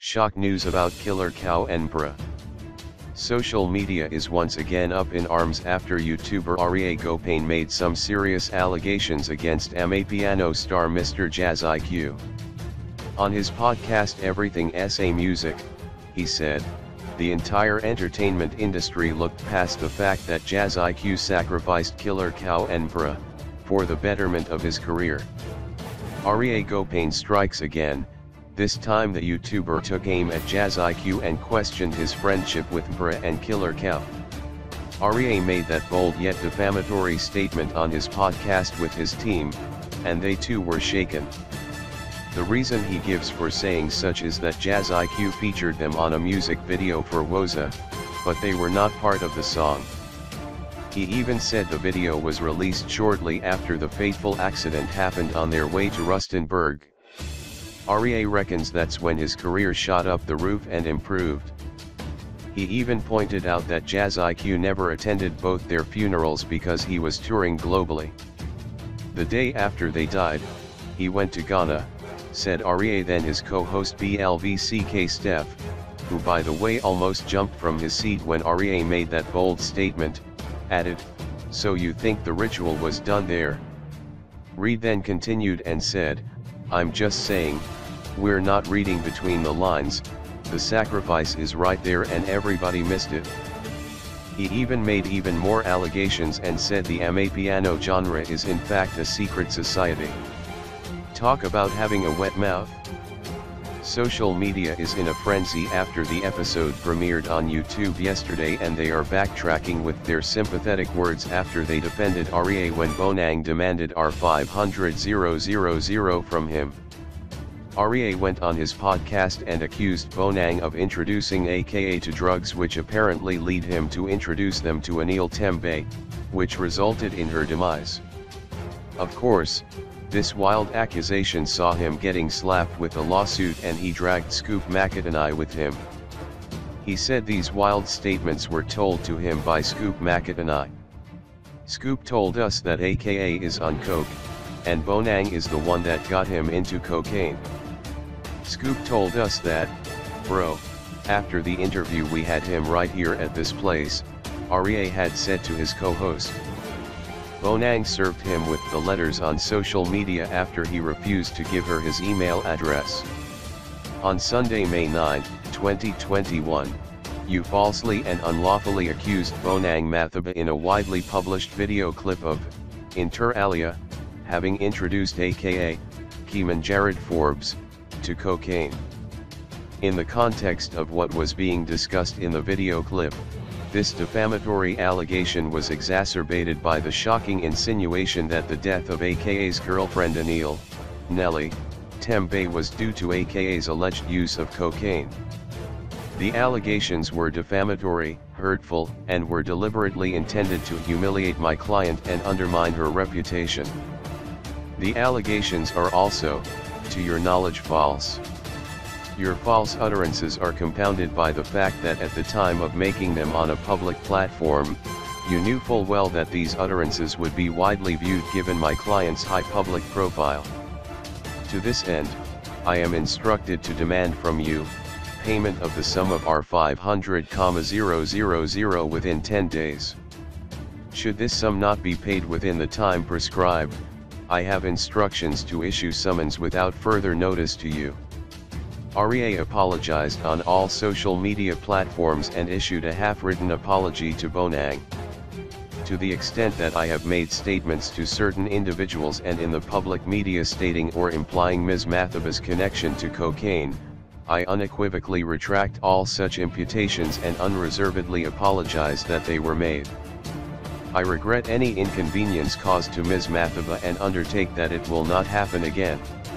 Shock news about Killer Kau and Mpura. Social media is once again up in arms after YouTuber Rea Gopane made some serious allegations against Amapiano star Mr. JazziQ. On his podcast Everything SA Music, he said, "The entire entertainment industry looked past the fact that JazziQ sacrificed Killer Kau and Mpura for the betterment of his career." Rea Gopane strikes again. This time the YouTuber took aim at JazziQ and questioned his friendship with Mpura and Killer Kau. Rea made that bold yet defamatory statement on his podcast with his team, and they too were shaken. The reason he gives for saying such is that JazziQ featured them on a music video for Woza, but they were not part of the song. He even said the video was released shortly after the fateful accident happened on their way to Rustenburg. Rea reckons that's when his career shot up the roof and improved. He even pointed out that JazziQ never attended both their funerals because he was touring globally. The day after they died, he went to Ghana, said Rea. Then his co-host BLVCK Steph, who by the way almost jumped from his seat when Rea made that bold statement, added, "So you think the ritual was done there?" Reed then continued and said, "I'm just saying, we're not reading between the lines, the sacrifice is right there and everybody missed it." He even made even more allegations and said the Amapiano genre is in fact a secret society. Talk about having a wet mouth. Social media is in a frenzy after the episode premiered on YouTube yesterday, and they are backtracking with their sympathetic words after they defended Rea when Bonang demanded R500,000 from him. Rea went on his podcast and accused Bonang of introducing AKA to drugs, which apparently lead him to introduce them to Anil Tembe, which resulted in her demise. Of course, this wild accusation saw him getting slapped with a lawsuit, and he dragged Scoop McAtenay with him. He said these wild statements were told to him by Scoop McAtenay. "Scoop told us that AKA is on coke, and Bonang is the one that got him into cocaine. Scoop told us that, bro, after the interview we had him right here at this place," Rea had said to his co-host. Bonang served him with the letters on social media after he refused to give her his email address. On Sunday, May 9, 2021, you falsely and unlawfully accused Bonang Mathaba in a widely published video clip of, inter alia, having introduced AKA, Keeman Jared Forbes, to cocaine. In the context of what was being discussed in the video clip, this defamatory allegation was exacerbated by the shocking insinuation that the death of AKA's girlfriend Anil, Nelly, Tembe was due to AKA's alleged use of cocaine. The allegations were defamatory, hurtful, and were deliberately intended to humiliate my client and undermine her reputation. The allegations are also, to your knowledge, false. Your false utterances are compounded by the fact that at the time of making them on a public platform, you knew full well that these utterances would be widely viewed given my client's high public profile. To this end, I am instructed to demand from you, payment of the sum of R500,000 within 10 days. Should this sum not be paid within the time prescribed, I have instructions to issue summons without further notice to you." Rea apologized on all social media platforms and issued a half-written apology to Bonang. "To the extent that I have made statements to certain individuals and in the public media stating or implying Ms. Mathaba's connection to cocaine, I unequivocally retract all such imputations and unreservedly apologize that they were made. I regret any inconvenience caused to Ms. Mathaba and undertake that it will not happen again."